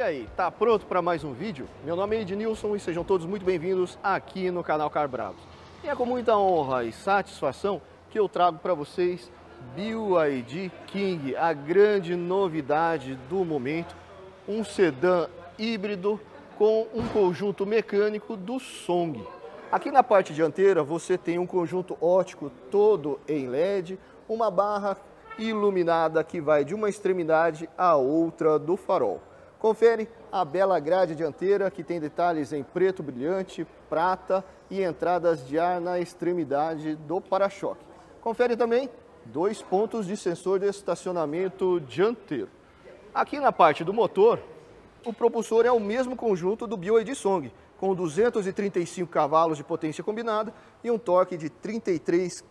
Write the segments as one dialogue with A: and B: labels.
A: E aí, tá pronto para mais um vídeo? Meu nome é Ednilson e sejam todos muito bem-vindos aqui no canal Car Bravos. E é com muita honra e satisfação que eu trago para vocês BYD King, a grande novidade do momento, um sedã híbrido com um conjunto mecânico do Song. Aqui na parte dianteira você tem um conjunto óptico todo em LED, uma barra iluminada que vai de uma extremidade à outra do farol. Confere a bela grade dianteira que tem detalhes em preto brilhante, prata e entradas de ar na extremidade do para-choque. Confere também 2 pontos de sensor de estacionamento dianteiro. Aqui na parte do motor, o propulsor é o mesmo conjunto do BYD Song, com 235 cavalos de potência combinada e um torque de 33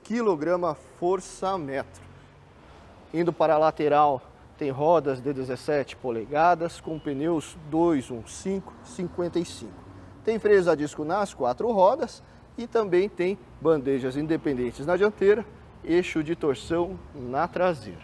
A: kgfm. Indo para a lateral, tem rodas de 17 polegadas com pneus 215/55. Tem freios a disco nas 4 rodas e também tem bandejas independentes na dianteira, eixo de torção na traseira.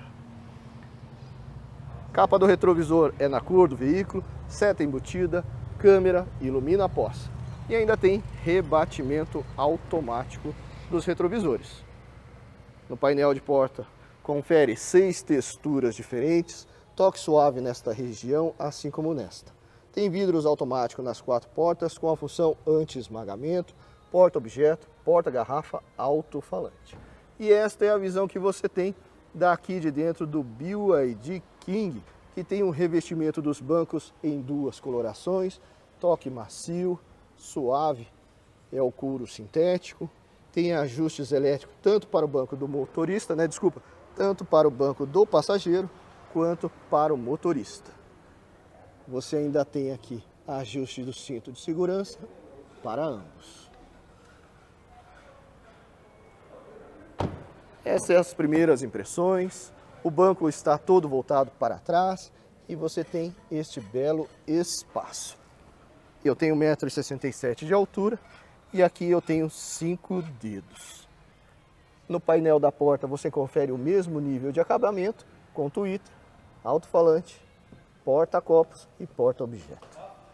A: Capa do retrovisor é na cor do veículo, seta embutida, câmera, ilumina a poça. E ainda tem rebatimento automático dos retrovisores. No painel de porta, confere 6 texturas diferentes, toque suave nesta região, assim como nesta. Tem vidros automáticos nas 4 portas com a função anti-esmagamento, porta-objeto, porta-garrafa, alto-falante. E esta é a visão que você tem daqui de dentro do BYD King, que tem um revestimento dos bancos em 2 colorações, toque macio, suave, é o couro sintético, tem ajustes elétricos tanto para o banco do motorista, tanto para o banco do passageiro quanto para o motorista. Você ainda tem aqui ajuste do cinto de segurança para ambos. Essas são as primeiras impressões. O banco está todo voltado para trás e você tem este belo espaço. Eu tenho 1,67 m de altura e aqui eu tenho 5 dedos. No painel da porta você confere o mesmo nível de acabamento com Twitter, alto-falante, porta-copos e porta-objeto.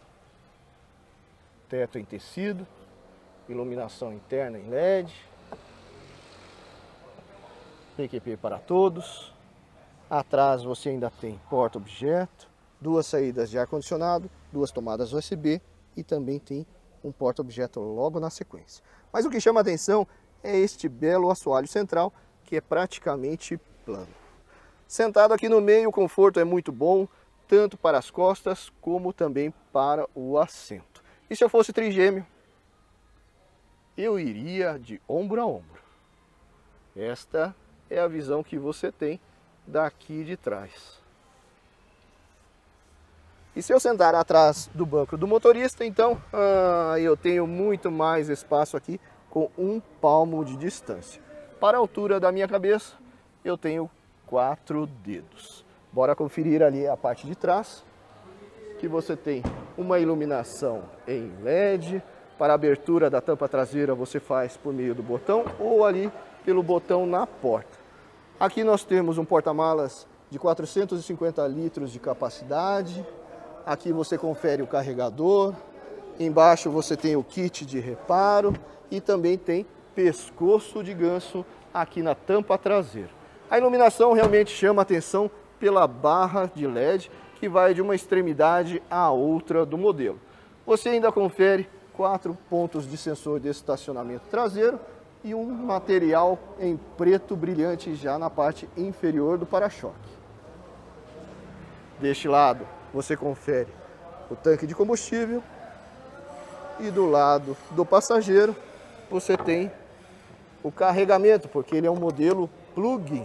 A: Teto em tecido, iluminação interna em LED, PQP para todos. Atrás você ainda tem porta-objeto, 2 saídas de ar-condicionado, 2 tomadas USB e também tem um porta-objeto logo na sequência. Mas o que chama a atenção é este belo assoalho central, que é praticamente plano. Sentado aqui no meio, o conforto é muito bom, tanto para as costas como também para o assento. E se eu fosse trigêmeo, eu iria de ombro a ombro. Esta é a visão que você tem daqui de trás. E se eu sentar atrás do banco do motorista, então eu tenho muito mais espaço aqui, com 1 palmo de distância. Para a altura da minha cabeça, eu tenho 4 dedos. Bora conferir ali a parte de trás, que você tem uma iluminação em LED. Para a abertura da tampa traseira você faz por meio do botão ou ali pelo botão na porta. Aqui nós temos um porta-malas de 450 litros de capacidade. Aqui você confere o carregador. Embaixo você tem o kit de reparo e também tem pescoço de ganso aqui na tampa traseira. A iluminação realmente chama a atenção pela barra de LED que vai de uma extremidade à outra do modelo. Você ainda confere 4 pontos de sensor de estacionamento traseiro e um material em preto brilhante já na parte inferior do para-choque. Deste lado você confere o tanque de combustível e do lado do passageiro você tem o carregamento, porque ele é um modelo plug-in.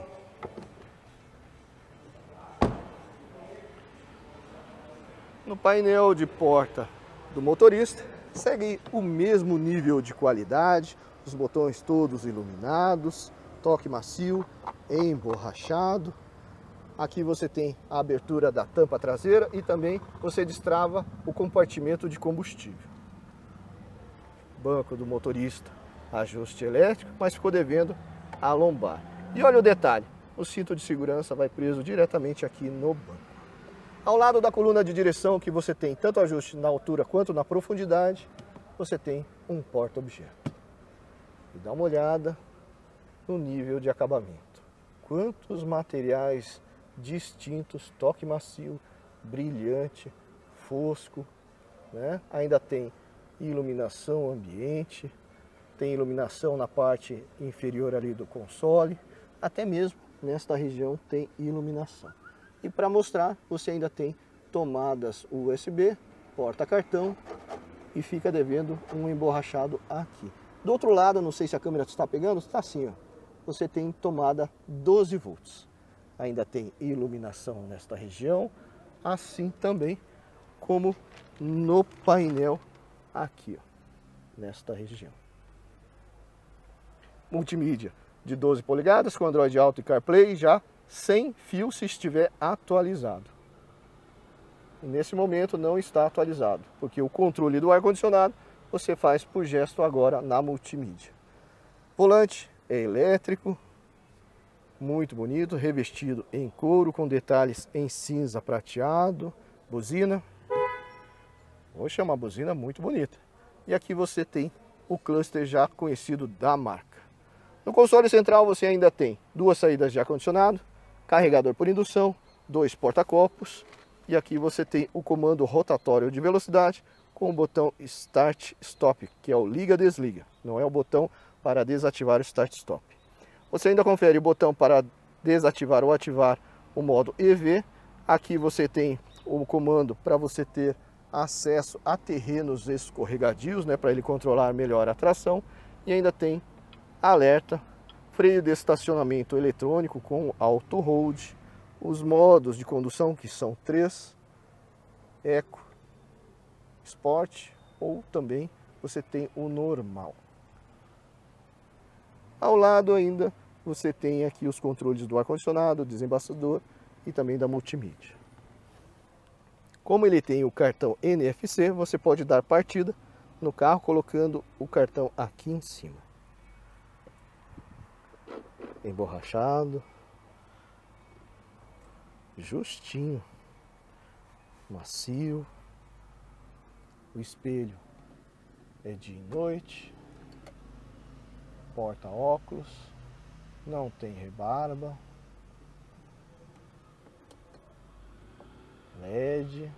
A: No painel de porta do motorista segue o mesmo nível de qualidade, os botões todos iluminados, toque macio, emborrachado. Aqui você tem a abertura da tampa traseira e também você destrava o compartimento de combustível. Banco do motorista, ajuste elétrico, mas ficou devendo a lombar. E olha o detalhe, o cinto de segurança vai preso diretamente aqui no banco. Ao lado da coluna de direção, que você tem tanto ajuste na altura quanto na profundidade, você tem um porta-objeto. E dá uma olhada no nível de acabamento. Quantos materiais distintos, toque macio, brilhante, fosco, né? Ainda tem iluminação ambiente, tem iluminação na parte inferior ali do console, até mesmo nesta região tem iluminação. E para mostrar, você ainda tem tomadas USB, porta-cartão e fica devendo um emborrachado aqui. Do outro lado, não sei se a câmera está pegando, está assim, ó. Você tem tomada 12 volts. Ainda tem iluminação nesta região, assim também como no painel aqui, ó, nesta região. Multimídia de 12 polegadas com Android Auto e CarPlay já sem fio se estiver atualizado. E nesse momento não está atualizado, porque o controle do ar-condicionado você faz por gesto agora na multimídia. Volante é elétrico, muito bonito, revestido em couro com detalhes em cinza prateado. Buzina, poxa, é uma buzina muito bonita. E aqui você tem o cluster já conhecido da marca. No console central você ainda tem duas saídas de ar-condicionado, carregador por indução, 2 porta-copos e aqui você tem o comando rotatório de velocidade com o botão Start Stop, que é o liga-desliga, não é o botão para desativar o Start Stop. Você ainda confere o botão para desativar ou ativar o modo EV. Aqui você tem o comando para você ter acesso a terrenos escorregadios, né, para ele controlar melhor a tração, e ainda tem alerta, freio de estacionamento eletrônico com auto hold, os modos de condução que são 3, Eco, Sport ou também você tem o normal. Ao lado ainda você tem aqui os controles do ar-condicionado, desembaçador e também da multimídia. Como ele tem o cartão NFC, você pode dar partida no carro colocando o cartão aqui em cima. Emborrachado, justinho, macio. O espelho é de noite, porta-óculos, não tem rebarba, LED.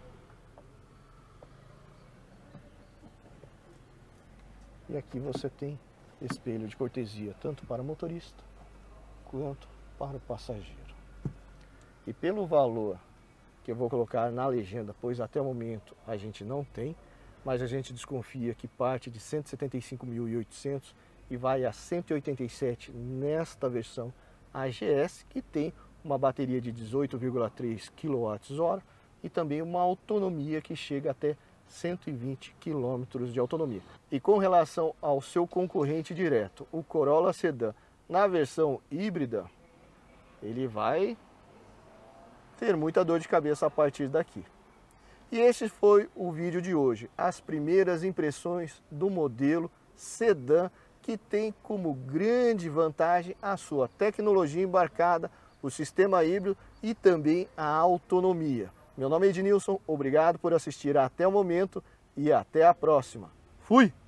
A: E aqui você tem espelho de cortesia tanto para o motorista quanto para o passageiro. E pelo valor que eu vou colocar na legenda, pois até o momento a gente não tem, mas a gente desconfia que parte de 175.800 e vai a 187 nesta versão AGS, que tem uma bateria de 18,3 kWh e também uma autonomia que chega até 120 km de autonomia. E com relação ao seu concorrente direto, o Corolla Sedan, na versão híbrida, ele vai ter muita dor de cabeça a partir daqui. E esse foi o vídeo de hoje, as primeiras impressões do modelo Sedan, que tem como grande vantagem a sua tecnologia embarcada, o sistema híbrido e também a autonomia. Meu nome é Ednilson, obrigado por assistir até o momento e até a próxima. Fui!